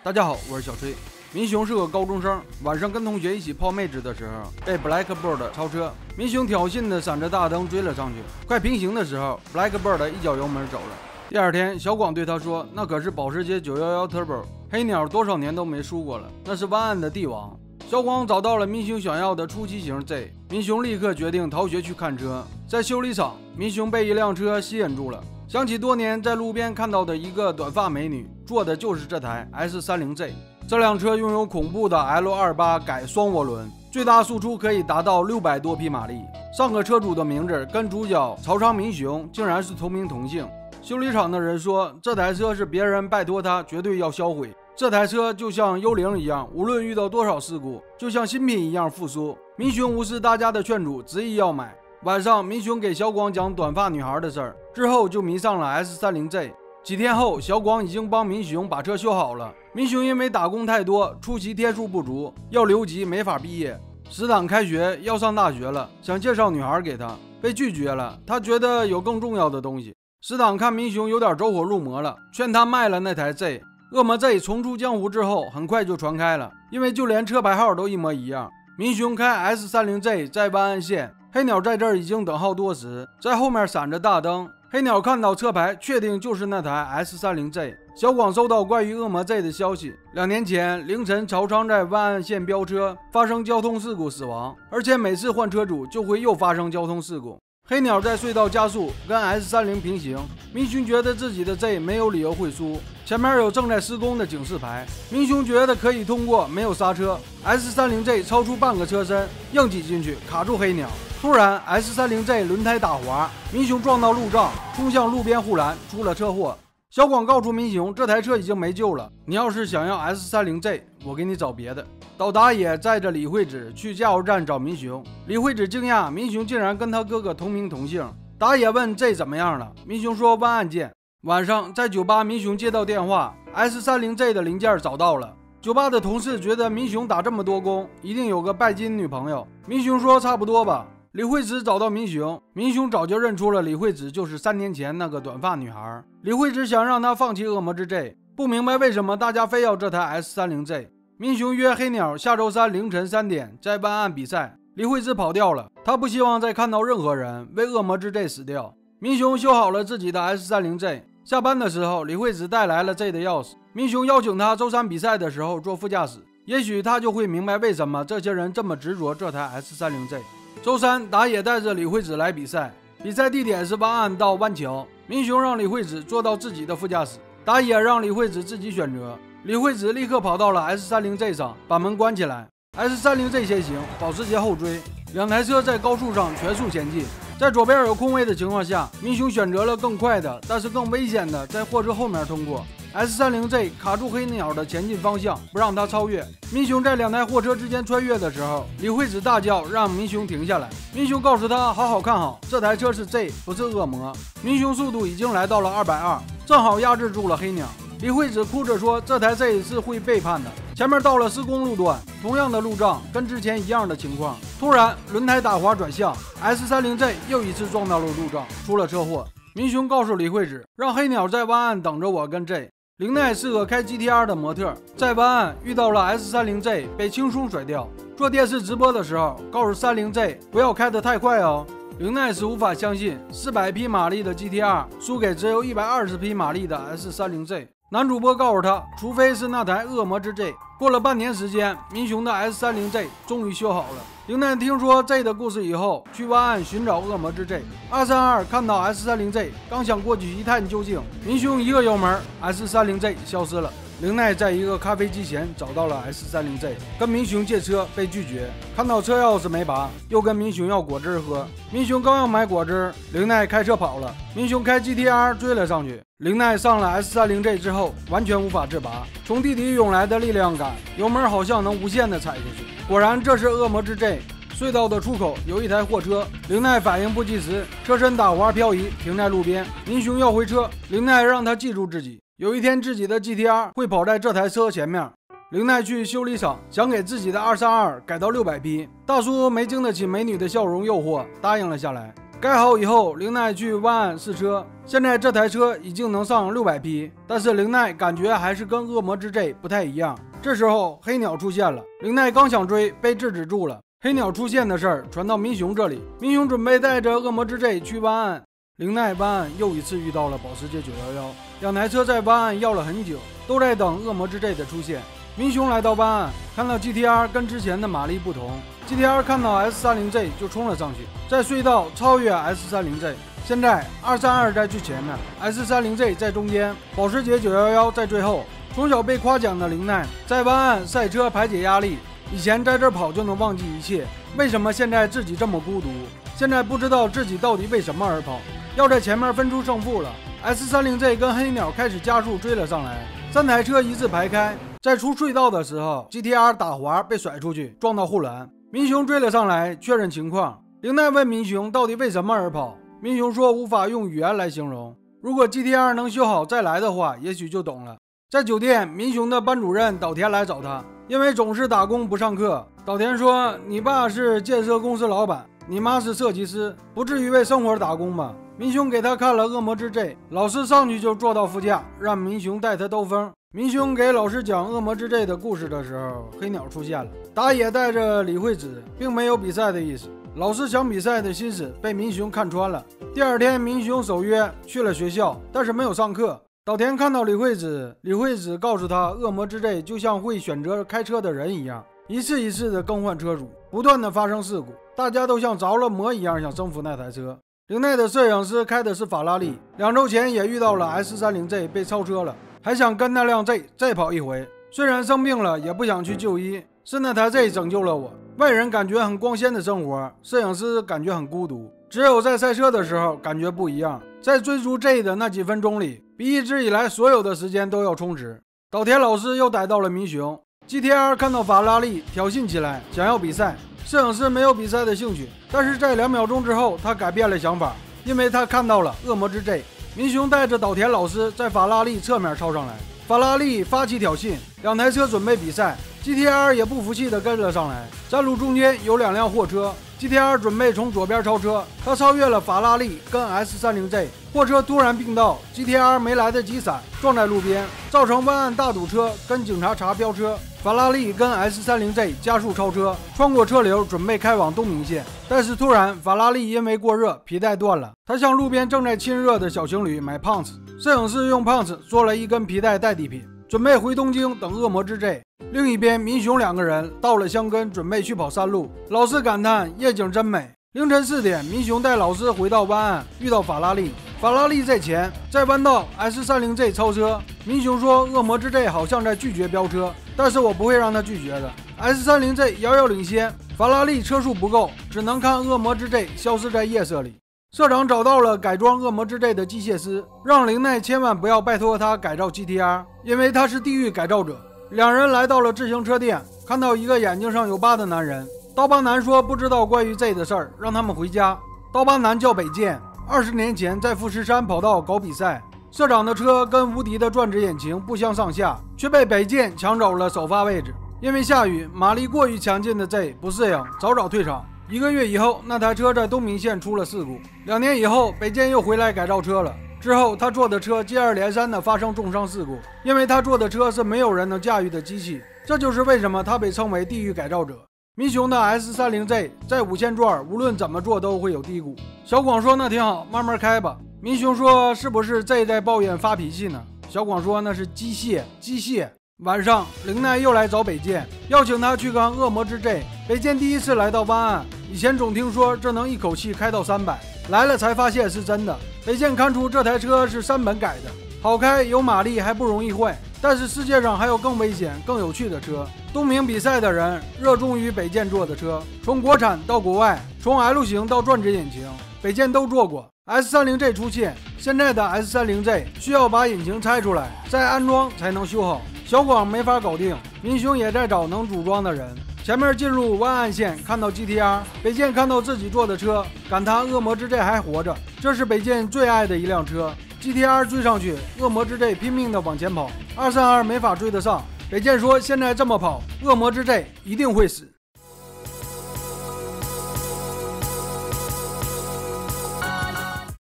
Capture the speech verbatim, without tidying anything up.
大家好，我是小崔。民雄是个高中生，晚上跟同学一起泡妹子的时候，被 Blackbird 超车。民雄挑衅的闪着大灯追了上去，快平行的时候 ，Blackbird 一脚油门走了。第二天，小广对他说：“那可是保时捷九一一 Turbo， 黑鸟多少年都没输过了，那是湾岸的帝王。”小广找到了民雄想要的初期型 Z， 民雄立刻决定逃学去看车。在修理厂，民雄被一辆车吸引住了。想起多年在路边看到的一个短发美女，坐的就是这台 S 三十 Z。这辆车拥有恐怖的 L 二十八 改双涡轮，最大输出可以达到六百多匹马力。上个车主的名字跟主角曹昌民雄竟然是同名同姓。修理厂的人说，这台车是别人拜托他绝对要销毁。这台车就像幽灵一样，无论遇到多少事故，就像新品一样复苏。民雄无视大家的劝阻，执意要买。晚上，民雄给小广讲短发女孩的事儿，之后就迷上了 S 三十 Z。几天后，小广已经帮民雄把车修好了。民雄因为打工太多，出席天数不足，要留级没法毕业。死党开学要上大学了，想介绍女孩给他，被拒绝了。他觉得有更重要的东西。死党看民雄有点走火入魔了，劝他卖了那台 Z。恶魔 Z 重出江湖之后，很快就传开了，因为就连车牌号都一模一样。民雄开 S 三十 Z 在湾岸线，黑鸟在这儿已经等候多时，在后面闪着大灯。黑鸟看到车牌，确定就是那台 S 三十 Z。小广收到关于恶魔 Z 的消息，两年前凌晨，曹昌在湾岸线飙车，发生交通事故死亡，而且每次换车主就会又发生交通事故。黑鸟在隧道加速，跟 S 三十 平行。民雄觉得自己的 Z 没有理由会输，前面有正在施工的警示牌。民雄觉得可以通过，没有刹车。S 三十 Z 超出半个车身，硬挤进去，卡住黑鸟。突然 ，S 三十 Z 轮胎打滑，民雄撞到路障，冲向路边护栏，出了车祸。小广告诉民雄，这台车已经没救了。你要是想要 S 三十 Z， 我给你找别的。岛打野载着李惠子去加油站找民雄，李惠子惊讶民雄竟然跟他哥哥同名同姓。打野问 Z 怎么样了，民雄说湾岸见。晚上在酒吧，民雄接到电话 ，S 三十 Z 的零件找到了。酒吧的同事觉得民雄打这么多工，一定有个拜金女朋友。民雄说差不多吧。李惠子找到民雄，民雄早就认出了李惠子就是三年前那个短发女孩。李惠子想让他放弃恶魔之 Z， 不明白为什么大家非要这台 S 三十 Z。民雄约黑鸟下周三凌晨三点在湾岸比赛，李惠子跑掉了，他不希望再看到任何人为恶魔之 Z 死掉。民雄修好了自己的 S 三十 Z， 下班的时候，李惠子带来了 Z 的钥匙。民雄邀请他周三比赛的时候坐副驾驶，也许他就会明白为什么这些人这么执着这台 S 三十 Z。周三，打野带着李惠子来比赛，比赛地点是湾岸到湾桥。民雄让李惠子坐到自己的副驾驶，打野让李惠子自己选择。李惠子立刻跑到了 S 三十 Z 上，把门关起来。S 三十 Z 先行，保时捷后追，两台车在高速上全速前进。在左边有空位的情况下，民雄选择了更快的，但是更危险的，在货车后面通过。S 三十 Z 卡住黑鸟的前进方向，不让他超越。民雄在两台货车之间穿越的时候，李惠子大叫让民雄停下来。民雄告诉他好好看好，这台车是 Z， 不是恶魔。民雄速度已经来到了二百二十，正好压制住了黑鸟。李惠子哭着说，这台 Z 是会背叛的。前面到了施工路段，同样的路障，跟之前一样的情况。突然轮胎打滑转向， S 三十 Z 又一次撞到了路障，出了车祸。民雄告诉李惠子，让黑鸟在湾岸等着我跟 Z。林奈是个开 G T R 的模特，在湾岸遇到了 S 三十 Z， 被轻松甩掉。做电视直播的时候，告诉三十 Z 不要开得太快哦。林奈是无法相信四百匹马力的 G T R 输给只有一百二十匹马力的 S 三十 Z。男主播告诉他，除非是那台恶魔之 Z。过了半年时间，民雄的 S 三十 Z 终于修好了。林奈听说 Z 的故事以后，去湾岸寻找恶魔之 Z。二三二看到 S 三十 Z， 刚想过去一探究竟，民雄一个油门 ，S 三十 Z 消失了。林奈在一个咖啡机前找到了 S 三十 Z， 跟民雄借车被拒绝，看到车钥匙没拔，又跟民雄要果汁喝。民雄刚要买果汁，林奈开车跑了，民雄开 G T R 追了上去。林奈上了 S 三十 Z 之后，完全无法自拔，从地底涌来的力量感，油门好像能无限的踩下去。果然，这是恶魔之 Z。隧道的出口有一台货车，林奈反应不及时，车身打滑漂移，停在路边。民雄要回车，林奈让他记住自己，有一天自己的 G T R 会跑在这台车前面。林奈去修理厂，想给自己的二三二改到六百匹。大叔没经得起美女的笑容诱惑，答应了下来。 盖好以后，林奈去湾岸试车。现在这台车已经能上六百匹，但是林奈感觉还是跟恶魔之 J 不太一样。这时候黑鸟出现了，林奈刚想追，被制止住了。黑鸟出现的事儿传到民雄这里，民雄准备带着恶魔之 J 去湾岸。林奈湾岸又一次遇到了保时捷九一一，两台车在湾岸要了很久，都在等恶魔之 J 的出现。民雄来到湾岸，看到 G T R 跟之前的马力不同 ，G T R 看到 S 三十 J 就冲了上去，在隧道超越 S 三十 J。现在二三二在最前面 ，S 三十 J 在中间，保时捷九一一在最后。从小被夸奖的林奈在湾岸赛车排解压力，以前在这跑就能忘记一切，为什么现在自己这么孤独？现在不知道自己到底为什么而跑，要在前面分出胜负了。S 三十 J 跟黑鸟开始加速追了上来，三台车一字排开。在出隧道的时候 ，G T R 打滑被甩出去，撞到护栏。民雄追了上来，确认情况。林奈问民雄到底为什么而跑，民雄说无法用语言来形容。如果 G T R 能修好再来的话，也许就懂了。在酒店，民雄的班主任岛田来找他，因为总是打工不上课。岛田说：“你爸是建设公司老板，你妈是设计师，不至于为生活打工吧？”民雄给他看了恶魔之 J， 老师上去就坐到副驾，让民雄带他兜风。民雄给老师讲恶魔之 J 的故事的时候，黑鸟出现了，打野带着李惠子，并没有比赛的意思。老师想比赛的心思被民雄看穿了。第二天，民雄守约去了学校，但是没有上课。岛田看到李惠子，李惠子告诉他，恶魔之 J 就像会选择开车的人一样，一次一次的更换车主，不断的发生事故，大家都像着了魔一样想征服那台车。林奈的摄影师开的是法拉利，两周前也遇到了 S 三十 J 被超车了，还想跟那辆 J 再跑一回。虽然生病了，也不想去就医，是那台 J 拯救了我。外人感觉很光鲜的生活，摄影师感觉很孤独。只有在赛车的时候感觉不一样，在追逐 J 的那几分钟里，比一直以来所有的时间都要充实。岛田老师又逮到了民雄 ，G T R 看到法拉利挑衅起来，想要比赛。摄影师没有比赛的兴趣，但是在两秒钟之后，他改变了想法，因为他看到了恶魔之 J。民雄带着岛田老师在法拉利侧面超上来，法拉利发起挑衅，两台车准备比赛 ，G T R 也不服气的跟了上来。山路中间有两辆货车 ，G T R 准备从左边超车，他超越了法拉利跟 S 三十 J， 货车突然并道 ，G T R 没来得及闪，撞在路边，造成湾岸大堵车，跟警察查飙车。法拉利跟 S 三十 J 加速超车，穿过车流，准备开往东明线。但是突然，法拉利因为过热，皮带断了。他向路边正在亲热的小情侣买胖子，摄影师用胖子做了一根皮带代替品，准备回东京等恶魔之 J。另一边，民雄两个人到了箱根，准备去跑山路。老师感叹夜景真美。凌晨四点，民雄带老师回到湾岸，遇到法拉利。法拉利在前，在弯道 S 三十 J 超车。民雄说：“恶魔之 J 好像在拒绝飙车，但是我不会让他拒绝的。” S 三十 J 遥遥领先，法拉利车速不够，只能看恶魔之 J 消失在夜色里。社长找到了改装恶魔之 J 的机械师，让林奈千万不要拜托他改造 G T R， 因为他是地狱改造者。两人来到了自行车店，看到一个眼睛上有疤的男人。刀疤男说不知道关于 J 的事儿，让他们回家。刀疤男叫北见，二十年前在富士山跑道搞比赛，社长的车跟无敌的转子引擎不相上下，却被北见抢走了首发位置。因为下雨，马力过于强劲的 J 不适应，早早退场。一个月以后，那台车在东明线出了事故。两年以后，北见又回来改造车了。之后，他坐的车接二连三的发生重伤事故，因为他坐的车是没有人能驾驭的机器。这就是为什么他被称为地狱改造者。民雄的 S 三十 J 在五千转，无论怎么做都会有低谷。小广说：“那挺好，慢慢开吧。”民雄说：“是不是 J 在抱怨发脾气呢？”小广说：“那是机械，机械。”晚上，林奈又来找北见，邀请他去看恶魔之 J。北见第一次来到湾岸，以前总听说这能一口气开到三百，来了才发现是真的。北见看出这台车是山本改的，好开有马力还不容易坏。但是世界上还有更危险、更有趣的车。东明比赛的人热衷于北见做的车，从国产到国外，从 L 型到转子引擎，北见都做过。S 三十 J 出现，现在的 S 三十 J 需要把引擎拆出来，再安装才能修好。小广没法搞定，民雄也在找能组装的人。前面进入湾岸线，看到 G T R， 北见看到自己坐的车，感叹恶魔之 J 还活着，这是北见最爱的一辆车。G T R 追上去，恶魔之 J 拼命的往前跑，二三二没法追得上。北见说：“现在这么跑，恶魔之 J 一定会死。”